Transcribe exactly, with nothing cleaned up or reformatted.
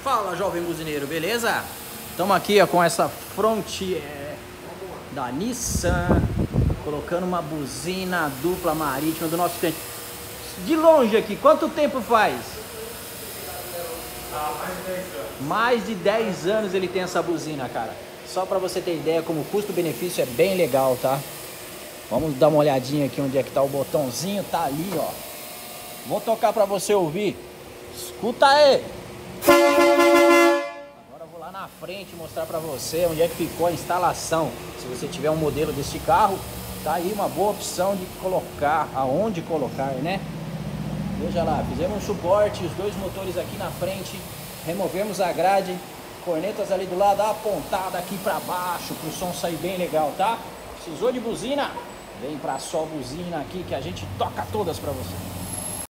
Fala, jovem buzineiro, beleza? Estamos aqui ó, com essa Frontier da Nissan, colocando uma buzina dupla marítima do nosso cliente. De longe aqui, quanto tempo faz? Ah, mais de dez anos. Mais de dez anos ele tem essa buzina, cara. Só para você ter ideia como o custo-benefício é bem legal, tá? Vamos dar uma olhadinha aqui onde é que tá o botãozinho, tá ali, ó. Vou tocar para você ouvir. Escuta aí! Agora eu vou lá na frente mostrar para você onde é que ficou a instalação. Se você tiver um modelo deste carro, tá aí uma boa opção de colocar, aonde colocar, né? Veja lá, fizemos um suporte, os dois motores aqui na frente, removemos a grade, cornetas ali do lado, apontada aqui para baixo, para o som sair bem legal, tá? Precisou de buzina? Vem pra Só Buzina aqui que a gente toca todas para você.